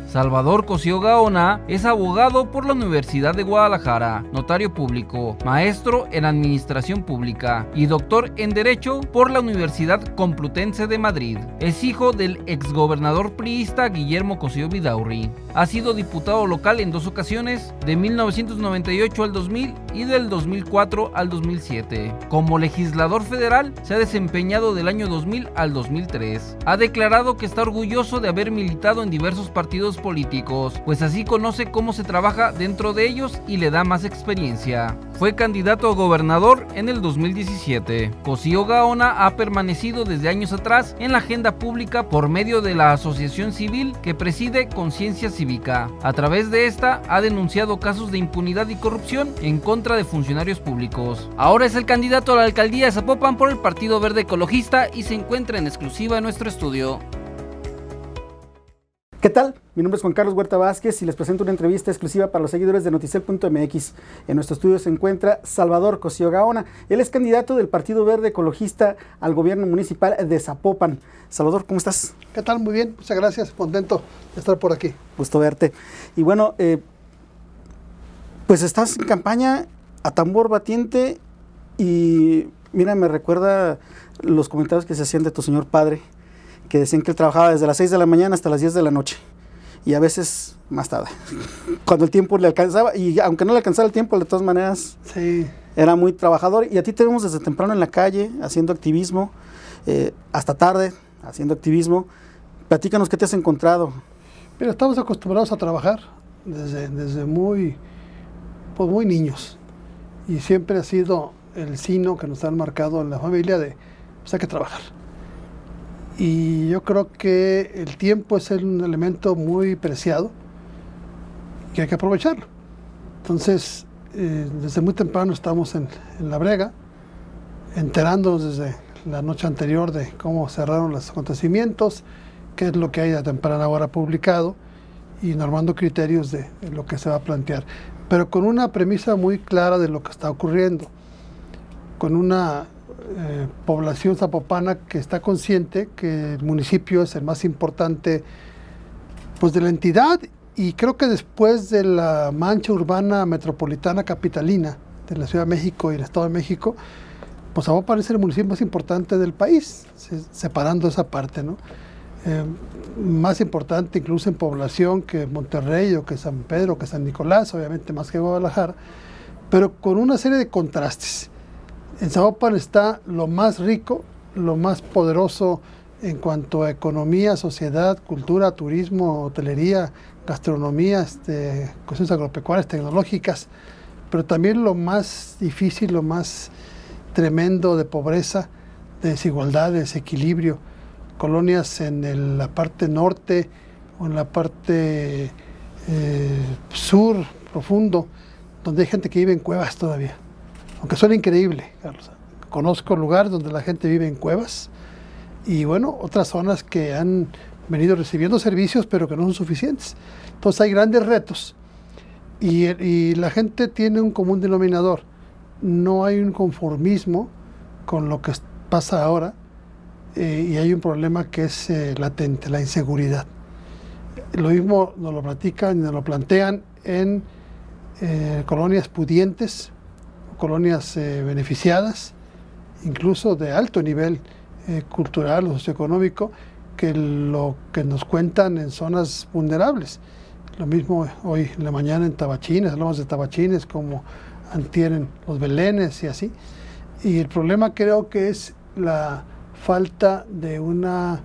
Salvador Cosío Gaona es abogado por la Universidad de Guadalajara, notario público, maestro en Administración Pública y doctor en Derecho por la Universidad Complutense de Madrid. Es hijo del exgobernador priista Guillermo Cosío Vidaurri. Ha sido diputado local en 2 ocasiones, de 1998 al 2000 y del 2004 al 2007. Como legislador federal, se ha desempeñado del año 2000 al 2003. Ha declarado que está orgulloso de haber militado en diversos partidos políticos, pues así conoce cómo se trabaja dentro de ellos y le da más experiencia. Fue candidato a gobernador en el 2017. Cosío Gaona ha permanecido desde años atrás en la agenda pública por medio de la asociación civil que preside Conciencia Cívica. A través de esta ha denunciado casos de impunidad y corrupción en contra de funcionarios públicos. Ahora es el candidato a la alcaldía de Zapopan por el Partido Verde Ecologista y se encuentra en exclusiva en nuestro estudio. ¿Qué tal? Mi nombre es Juan Carlos Huerta Vázquez y les presento una entrevista exclusiva para los seguidores de Noticel.mx. En nuestro estudio se encuentra Salvador Cosío Gaona. Él es candidato del Partido Verde Ecologista al gobierno municipal de Zapopan. Salvador, ¿cómo estás? ¿Qué tal? Muy bien, muchas gracias, contento de estar por aquí. Gusto verte. Y bueno, pues estás en campaña a tambor batiente y mira, me recuerda los comentarios que se hacían de tu señor padre, que decían que él trabajaba desde las 6 de la mañana hasta las 10 de la noche y a veces más tarde, cuando el tiempo le alcanzaba, y aunque no le alcanzaba el tiempo, de todas maneras sí, era muy trabajador. Y a ti te vemos desde temprano en la calle haciendo activismo, hasta tarde haciendo activismo. Platícanos qué te has encontrado. Mira, estamos acostumbrados a trabajar desde muy niños y siempre ha sido el signo que nos han marcado en la familia de pues hay que trabajar. Y yo creo que el tiempo es un elemento muy preciado que hay que aprovecharlo. Entonces, desde muy temprano estamos en la brega, enterándonos desde la noche anterior de cómo cerraron los acontecimientos, qué es lo que hay a temprana hora publicado y normando criterios de lo que se va a plantear. Pero con una premisa muy clara de lo que está ocurriendo, con una población zapopana que está consciente que el municipio es el más importante pues de la entidad, y creo que después de la mancha urbana metropolitana capitalina de la Ciudad de México y el Estado de México, pues Zapopan es el municipio más importante del país, separando esa parte, ¿no? Más importante incluso en población que Monterrey o que San Pedro, que San Nicolás, obviamente más que Guadalajara, pero con una serie de contrastes. En Zapopan está lo más rico, lo más poderoso en cuanto a economía, sociedad, cultura, turismo, hotelería, gastronomía, cuestiones agropecuarias, tecnológicas, pero también lo más difícil, lo más tremendo de pobreza, de desigualdad, de desequilibrio. Colonias en la parte norte o en la parte sur profundo, donde hay gente que vive en cuevas todavía. Aunque suena increíble, Carlos. Conozco lugares donde la gente vive en cuevas y bueno, otras zonas que han venido recibiendo servicios pero que no son suficientes. Entonces hay grandes retos y la gente tiene un común denominador. No hay un conformismo con lo que pasa ahora y hay un problema que es latente, la inseguridad. Lo mismo nos lo platican y nos lo plantean en colonias pudientes, colonias beneficiadas, incluso de alto nivel cultural o socioeconómico, que lo que nos cuentan en zonas vulnerables. Lo mismo hoy en la mañana en Tabachines, hablamos de Tabachines como antier en Los Belenes y así. Y el problema creo que es la falta de una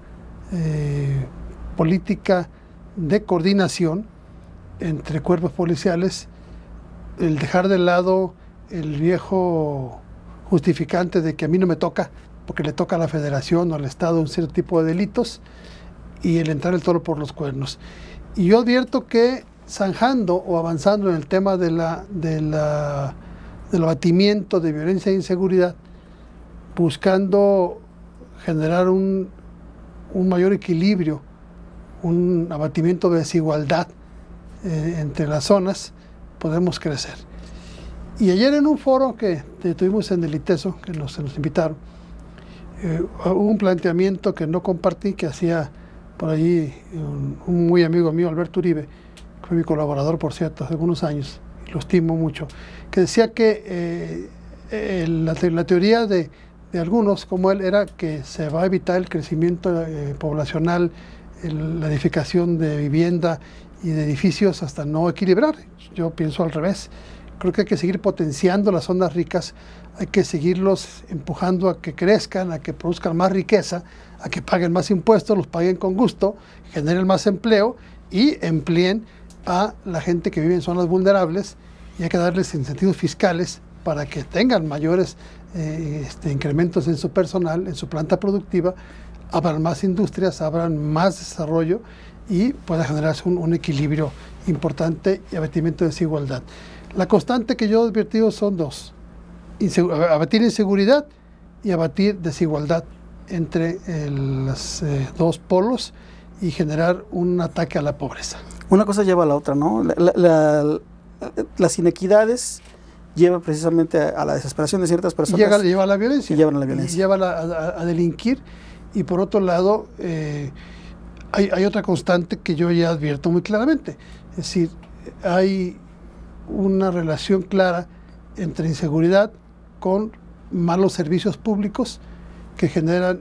política de coordinación entre cuerpos policiales, el dejar de lado el viejo justificante de que a mí no me toca, porque le toca a la federación o al Estado un cierto tipo de delitos, y el entrar el toro por los cuernos. Y yo advierto que zanjando o avanzando en el tema del abatimiento de violencia e inseguridad, buscando generar un mayor equilibrio, un abatimiento de desigualdad entre las zonas, podemos crecer. Y ayer en un foro que tuvimos en el ITESO, que se nos invitaron, hubo un planteamiento que no compartí, que hacía por ahí un muy amigo mío, Alberto Uribe, que fue mi colaborador, por cierto, hace algunos años, y lo estimo mucho, que decía que la teoría de algunos, como él, era que se va a evitar el crecimiento poblacional, la edificación de vivienda y de edificios hasta no equilibrar. Yo pienso al revés. Creo que hay que seguir potenciando las zonas ricas, hay que seguirlos empujando a que crezcan, a que produzcan más riqueza, a que paguen más impuestos, los paguen con gusto, generen más empleo y empleen a la gente que vive en zonas vulnerables, y hay que darles incentivos fiscales para que tengan mayores incrementos en su personal, en su planta productiva, abran más industrias, abran más desarrollo y pueda generarse un equilibrio importante y abatimiento de desigualdad. La constante que yo he advertido son dos: abatir inseguridad y abatir desigualdad entre los dos polos y generar un ataque a la pobreza. Una cosa lleva a la otra, ¿no? Las inequidades llevan precisamente a la desesperación de ciertas personas. Lleva a la violencia. Y llevan a la violencia. Y lleva a delinquir. Y por otro lado, hay otra constante que yo ya advierto muy claramente. Es decir, hay una relación clara entre inseguridad con malos servicios públicos que generan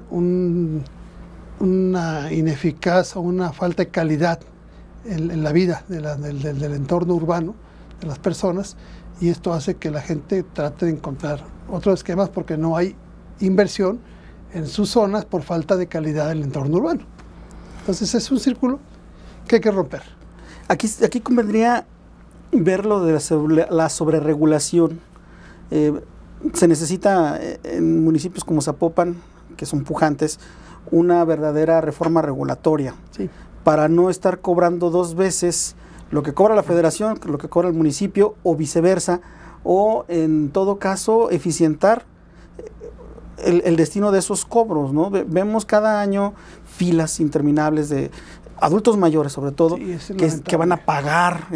una ineficaz o una falta de calidad en la vida del entorno urbano, de las personas, y esto hace que la gente trate de encontrar otros esquemas porque no hay inversión en sus zonas por falta de calidad del entorno urbano. Entonces es un círculo que hay que romper. Aquí convendría ver lo de la sobreregulación. Se necesita en municipios como Zapopan, que son pujantes, una verdadera reforma regulatoria, sí, para no estar cobrando dos veces lo que cobra la federación, lo que cobra el municipio, o viceversa, o en todo caso eficientar el destino de esos cobros, ¿no? Vemos cada año filas interminables de adultos mayores, sobre todo, sí, que van a pagar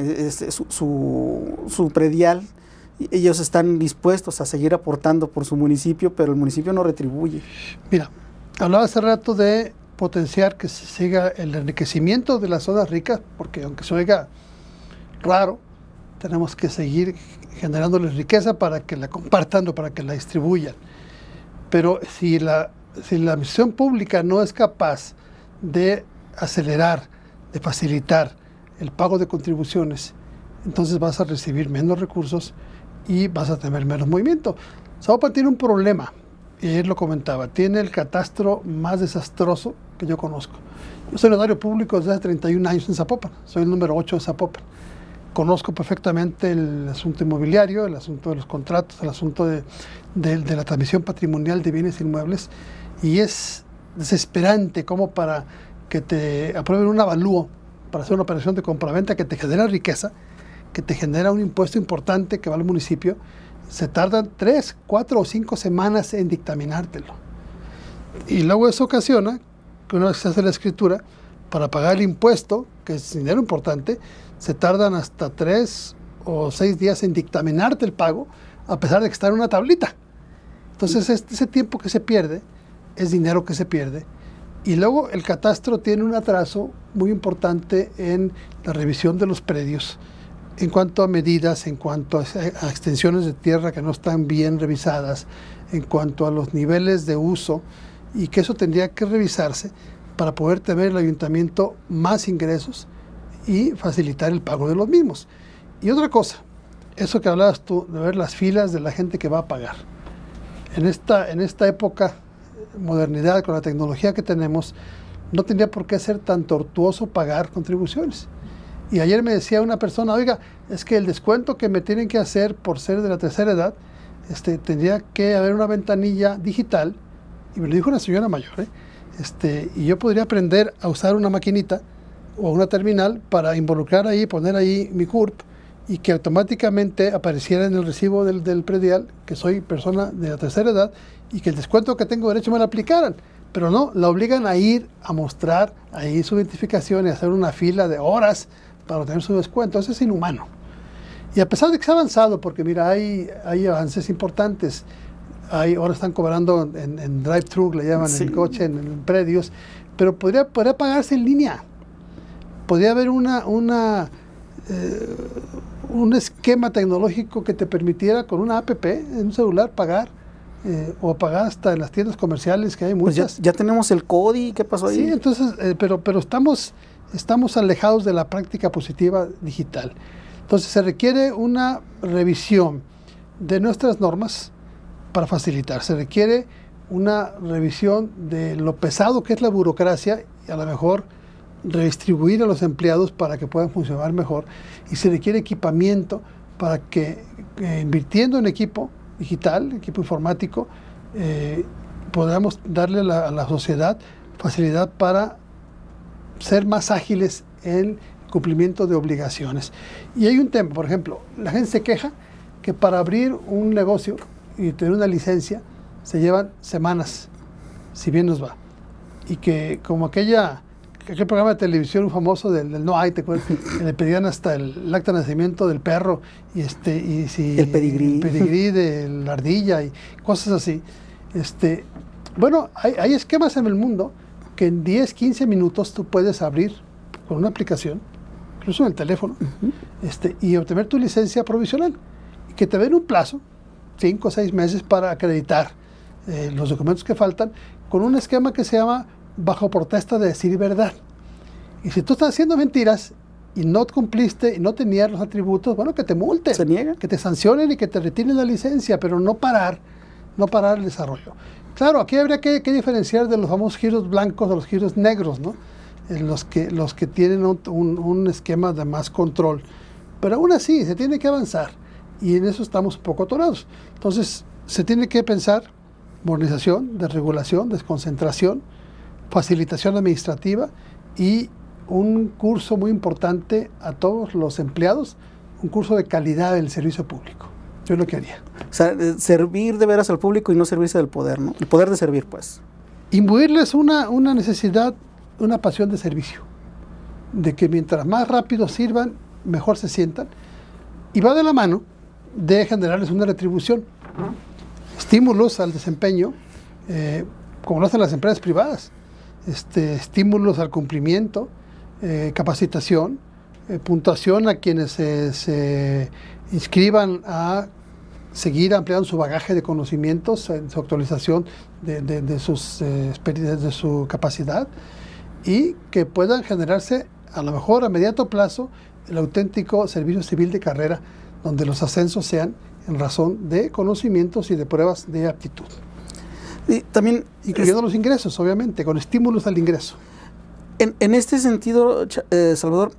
su predial. Ellos están dispuestos a seguir aportando por su municipio, pero el municipio no retribuye. Mira, hablaba hace rato de potenciar que se siga el enriquecimiento de las zonas ricas, porque aunque se oiga raro, tenemos que seguir generándoles riqueza para que la compartan o para que la distribuyan. Pero si la administración pública no es capaz de acelerar, de facilitar el pago de contribuciones, entonces vas a recibir menos recursos y vas a tener menos movimiento. Zapopan tiene un problema, y ayer lo comentaba, tiene el catastro más desastroso que yo conozco. Yo soy notario público desde hace 31 años en Zapopan, soy el número 8 de Zapopan. Conozco perfectamente el asunto inmobiliario, el asunto de los contratos, el asunto de la transmisión patrimonial de bienes inmuebles, y es desesperante como para que te aprueben un avalúo para hacer una operación de compraventa que te genera riqueza, que te genera un impuesto importante que va al municipio, se tardan 3, 4 o 5 semanas en dictaminártelo. Y luego eso ocasiona que una vez que se hace la escritura, para pagar el impuesto, que es dinero importante, se tardan hasta 3 o 6 días en dictaminarte el pago, a pesar de que está en una tablita. Entonces ese tiempo que se pierde es dinero que se pierde. Y luego el catastro tiene un atraso muy importante en la revisión de los predios, en cuanto a medidas, en cuanto a extensiones de tierra que no están bien revisadas, en cuanto a los niveles de uso, y que eso tendría que revisarse para poder tener el ayuntamiento más ingresos y facilitar el pago de los mismos. Y otra cosa, eso que hablabas tú, de ver las filas de la gente que va a pagar. En esta época, modernidad, con la tecnología que tenemos, no tendría por qué ser tan tortuoso pagar contribuciones. Y ayer me decía una persona, oiga, es que el descuento que me tienen que hacer por ser de la tercera edad, tendría que haber una ventanilla digital, y me lo dijo una señora mayor, y yo podría aprender a usar una maquinita o una terminal para involucrar ahí, poner ahí mi CURP, y que automáticamente apareciera en el recibo del predial que soy persona de la tercera edad y que el descuento que tengo derecho me lo aplicaran. Pero no, la obligan a ir a mostrar ahí su identificación y hacer una fila de horas para obtener su descuento. Eso es inhumano. Y a pesar de que se ha avanzado, porque mira, hay avances importantes. ahora están cobrando en drive-thru, le llaman, Sí. en coche, en predios, pero podría pagarse en línea. Podría haber un esquema tecnológico que te permitiera con una app en un celular pagar, o pagar hasta en las tiendas comerciales, que hay Pues muchas. ya tenemos el CODI, ¿qué pasó ahí? Sí, entonces, pero estamos alejados de la práctica positiva digital. Entonces se requiere una revisión de nuestras normas para facilitar. Se requiere una revisión de lo pesado que es la burocracia y a lo mejor redistribuir a los empleados para que puedan funcionar mejor. Y se requiere equipamiento para que invirtiendo en equipo digital, equipo informático, podamos darle a la sociedad facilidad para ser más ágiles en cumplimiento de obligaciones. Y hay un tema, por ejemplo, la gente se queja que para abrir un negocio y tener una licencia se llevan semanas, si bien nos va. Y que como aquel programa de televisión famoso del No Hay, ¿te acuerdas? Que le pedían hasta el acta de nacimiento del perro y si El pedigrí. el pedigrí de la ardilla y cosas así. Bueno, hay esquemas en el mundo que en 10, 15 minutos tú puedes abrir con una aplicación, incluso en el teléfono, y obtener tu licencia provisional. Y que te den un plazo, 5 o 6 meses, para acreditar los documentos que faltan, con un esquema que se llama bajo protesta de decir verdad. Y si tú estás haciendo mentiras y no cumpliste y no tenías los atributos, bueno, que te multen, ¿Se niega? que te sancionen y que te retiren la licencia, pero no parar el desarrollo. Claro, aquí habría que diferenciar de los famosos giros blancos de los giros negros, ¿no? Los que tienen un esquema de más control. Pero aún así, se tiene que avanzar. Y en eso estamos un poco atorados. Entonces, se tiene que pensar modernización, desregulación, desconcentración, facilitación administrativa y un curso muy importante a todos los empleados, un curso de calidad del servicio público. Yo es lo que haría. O sea, servir de veras al público y no servirse del poder, ¿no? El poder de servir, pues. Imbuirles una necesidad, una pasión de servicio, de que mientras más rápido sirvan, mejor se sientan, y va de la mano de generarles una retribución, estímulos al desempeño, como lo hacen las empresas privadas, estímulos al cumplimiento, capacitación, puntuación a quienes se inscriban a seguir ampliando su bagaje de conocimientos, en su actualización de su capacidad, y que puedan generarse a lo mejor a mediano plazo el auténtico servicio civil de carrera, donde los ascensos sean en razón de conocimientos y de pruebas de aptitud. Y también, incluyendo los ingresos, obviamente, con estímulos al ingreso. En este sentido, Salvador,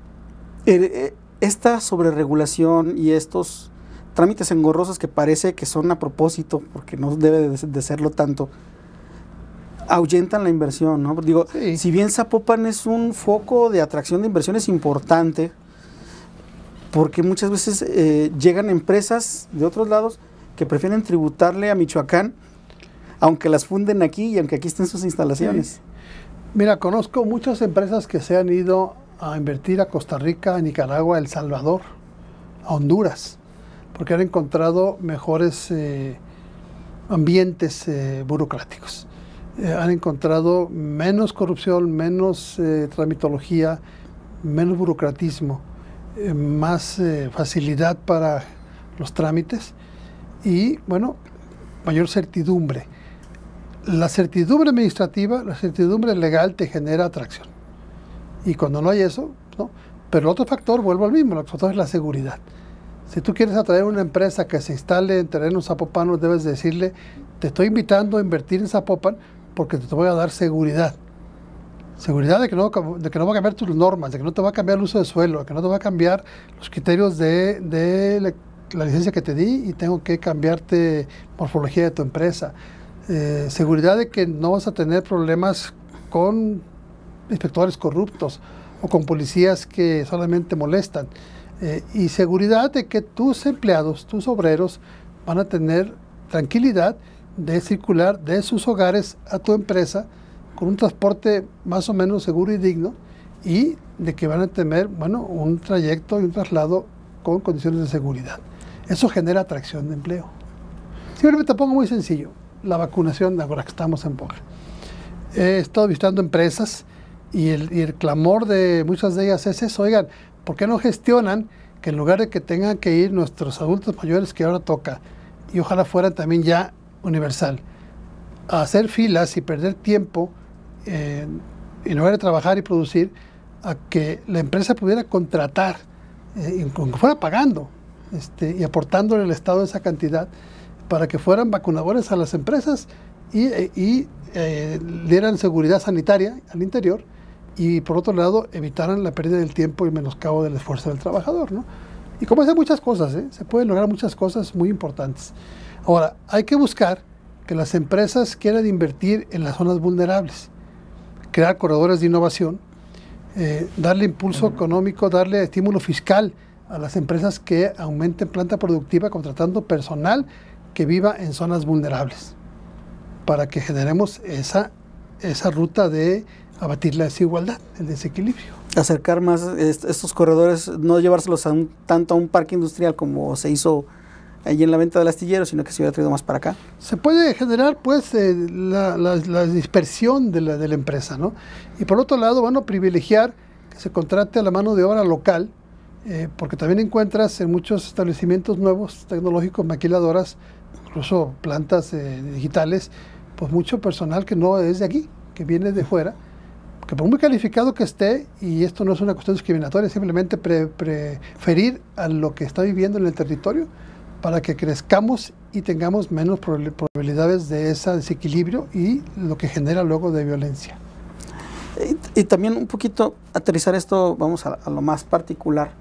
esta sobreregulación y estos trámites engorrosos que parece que son a propósito, porque no debe de serlo tanto, ahuyentan la inversión, ¿no? Digo, Sí. Si bien Zapopan es un foco de atracción de inversiones importante, porque muchas veces llegan empresas de otros lados que prefieren tributarle a Michoacán, aunque las funden aquí y aunque aquí estén sus instalaciones. Sí. Mira, conozco muchas empresas que se han ido a invertir a Costa Rica, a Nicaragua, a El Salvador, a Honduras, porque han encontrado mejores ambientes burocráticos. Han encontrado menos corrupción, menos tramitología, menos burocratismo, más facilidad para los trámites y, bueno, mayor certidumbre. La certidumbre administrativa, la certidumbre legal te genera atracción. Y cuando no hay eso, no. Pero el otro factor, vuelvo al mismo, el otro factor es la seguridad. Si tú quieres atraer una empresa que se instale en terrenos zapopanos, debes decirle, te estoy invitando a invertir en Zapopan porque te voy a dar seguridad. Seguridad de que no va a cambiar tus normas, de que no te va a cambiar el uso de suelo, de que no te va a cambiar los criterios de la licencia que te di y tengo que cambiarte morfología de tu empresa. Seguridad de que no vas a tener problemas con inspectores corruptos o con policías que solamente molestan. Y seguridad de que tus empleados, tus obreros, van a tener tranquilidad de circular de sus hogares a tu empresa con un transporte más o menos seguro y digno, y de que van a tener, bueno, un trayecto y un traslado con condiciones de seguridad. Eso genera atracción de empleo. Simplemente pongo muy sencillo, la vacunación, ahora que estamos en boga. He estado visitando empresas y el clamor de muchas de ellas es eso, oigan, ¿por qué no gestionan que en lugar de que tengan que ir nuestros adultos mayores, que ahora toca, y ojalá fuera también ya universal, a hacer filas y perder tiempo en lugar de trabajar y producir, a que la empresa pudiera contratar, aunque fuera pagando y aportándole al Estado esa cantidad para que fueran vacunadores a las empresas y dieran seguridad sanitaria al interior y por otro lado evitaran la pérdida del tiempo y menoscabo del esfuerzo del trabajador, ¿no? Y como hacer muchas cosas, se pueden lograr muchas cosas muy importantes. Ahora, hay que buscar que las empresas quieran invertir en las zonas vulnerables, crear corredores de innovación, darle impulso económico, darle estímulo fiscal a las empresas que aumenten planta productiva contratando personal que viva en zonas vulnerables, para que generemos esa ruta de abatir la desigualdad, el desequilibrio. Acercar más estos corredores, no llevárselos tanto a un parque industrial como se hizo allí en la venta del astillero, sino que se hubiera traído más para acá. Se puede generar pues la dispersión de la empresa, ¿no? Y por otro lado, bueno, privilegiar que se contrate a la mano de obra local, porque también encuentras en muchos establecimientos nuevos tecnológicos, maquiladoras, incluso plantas digitales, pues mucho personal que no es de aquí, que viene de fuera, que por muy calificado que esté, y esto no es una cuestión discriminatoria, simplemente preferir a lo que está viviendo en el territorio para que crezcamos y tengamos menos probabilidades de ese desequilibrio y lo que genera luego de violencia. Y también un poquito aterrizar esto, vamos a lo más particular,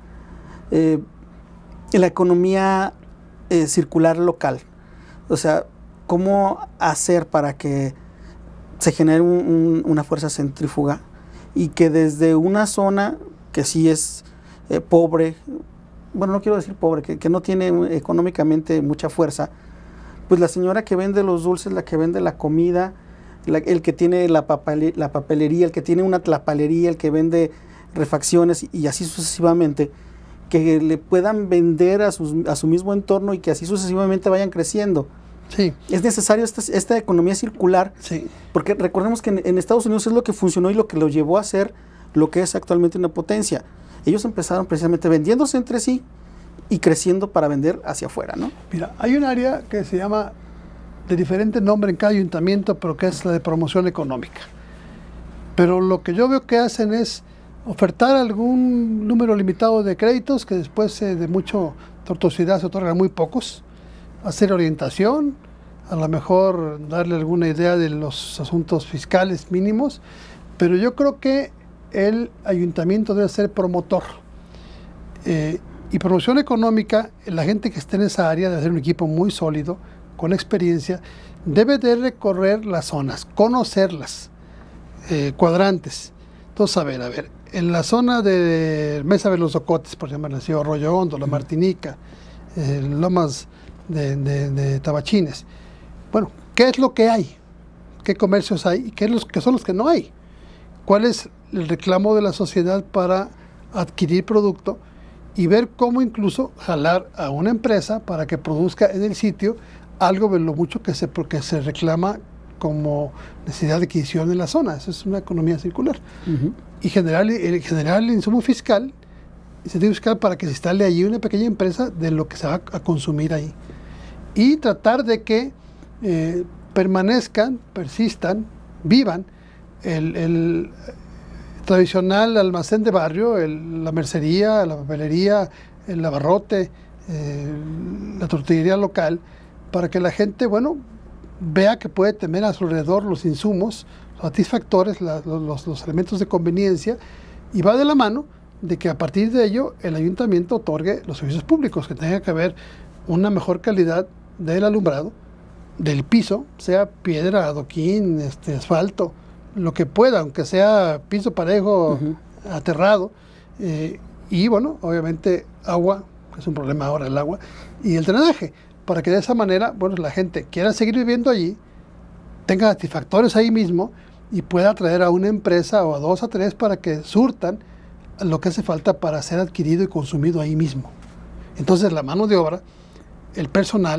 la economía circular local. O sea, ¿cómo hacer para que se genere una fuerza centrífuga y que desde una zona que sí es pobre, bueno, no quiero decir pobre, que no tiene económicamente mucha fuerza, pues la señora que vende los dulces, la que vende la comida, el que tiene la papelería, el que tiene una tlapalería, el que vende refacciones y así sucesivamente, que le puedan vender a su mismo entorno y que así sucesivamente vayan creciendo. Sí. Es necesario esta economía circular, sí, porque recordemos que en Estados Unidos es lo que funcionó y lo que lo llevó a ser lo que es actualmente una potencia. Ellos empezaron precisamente vendiéndose entre sí y creciendo para vender hacia afuera, ¿no? Mira, hay un área que se llama de diferente nombre en cada ayuntamiento, pero que es la de promoción económica. Pero lo que yo veo que hacen es ofertar algún número limitado de créditos que después de mucho tortuosidad se otorgan muy pocos, hacer orientación, a lo mejor darle alguna idea de los asuntos fiscales mínimos, pero yo creo que el ayuntamiento debe ser promotor. Y promoción económica, la gente que esté en esa área debe ser un equipo muy sólido, con experiencia, debe de recorrer las zonas, conocerlas, cuadrantes. Entonces, a ver, en la zona de Mesa de los Ocotes, por llamarlo así, o Arroyo Hondo, La Martinica, Lomas de Tabachines. Bueno, ¿qué es lo que hay? ¿Qué comercios hay? ¿Y qué son los que no hay? ¿Cuál es el reclamo de la sociedad para adquirir producto? Y ver cómo incluso jalar a una empresa para que produzca en el sitio algo de lo mucho que se reclama como necesidad de adquisición en la zona. Eso es una economía circular. Y generar el insumo fiscal, incentivo fiscal para que se instale allí una pequeña empresa de lo que se va a consumir ahí. Y tratar de que permanezcan, persistan, vivan el tradicional almacén de barrio, la mercería, la papelería, el abarrote, la tortillería local, para que la gente, bueno, vea que puede tener a su alrededor los insumos satisfactores, los elementos de conveniencia, y va de la mano de que a partir de ello el ayuntamiento otorgue los servicios públicos, que tenga que haber una mejor calidad del alumbrado, del piso, sea piedra, adoquín, asfalto, lo que pueda, aunque sea piso parejo, aterrado, y bueno, obviamente agua, que es un problema ahora el agua, y el drenaje, para que de esa manera, bueno, la gente quiera seguir viviendo allí, tenga satisfactores ahí mismo y pueda traer a una empresa o a 2 a 3 para que surtan lo que hace falta para ser adquirido y consumido ahí mismo. Entonces la mano de obra, el personal,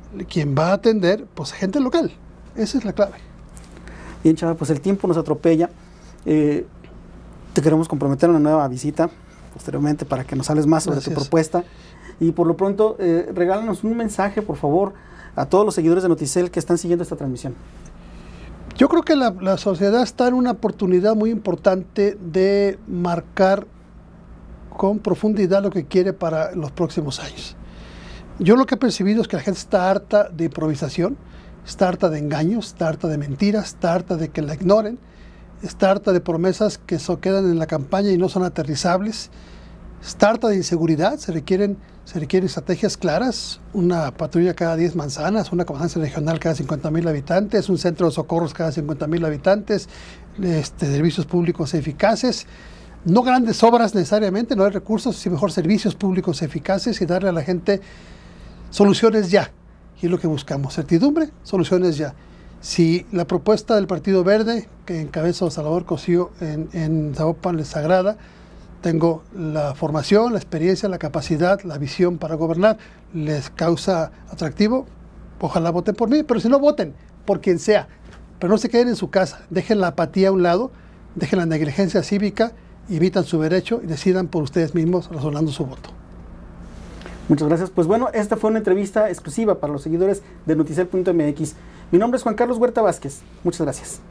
quien va a atender, pues gente local. Esa es la clave. Bien, Chava, pues el tiempo nos atropella. Te queremos comprometer a una nueva visita posteriormente para que nos hables más sobre tu propuesta. Y por lo pronto, regálanos un mensaje, por favor, a todos los seguidores de Noticel que están siguiendo esta transmisión. Yo creo que la sociedad está en una oportunidad muy importante de marcar con profundidad lo que quiere para los próximos años. Yo lo que he percibido es que la gente está harta de improvisación, está harta de engaños, está harta de mentiras, está harta de que la ignoren, está harta de promesas que quedan en la campaña y no son aterrizables, está harta de inseguridad, se requieren estrategias claras, una patrulla cada 10 manzanas, una comandancia regional cada 50,000 habitantes, un centro de socorros cada 50,000 habitantes, servicios públicos eficaces, no grandes obras necesariamente, no hay recursos, sino mejor servicios públicos eficaces y darle a la gente soluciones ya. Y es lo que buscamos, certidumbre, soluciones ya. Si la propuesta del Partido Verde, que encabeza Salvador Cosío en Zapopan, les agrada, tengo la formación, la experiencia, la capacidad, la visión para gobernar, les causa atractivo, ojalá voten por mí, pero si no, voten por quien sea. Pero no se queden en su casa, dejen la apatía a un lado, dejen la negligencia cívica, evitan su derecho y decidan por ustedes mismos razonando su voto. Muchas gracias. Pues bueno, esta fue una entrevista exclusiva para los seguidores de Noticel.mx. Mi nombre es Juan Carlos Huerta Vázquez. Muchas gracias.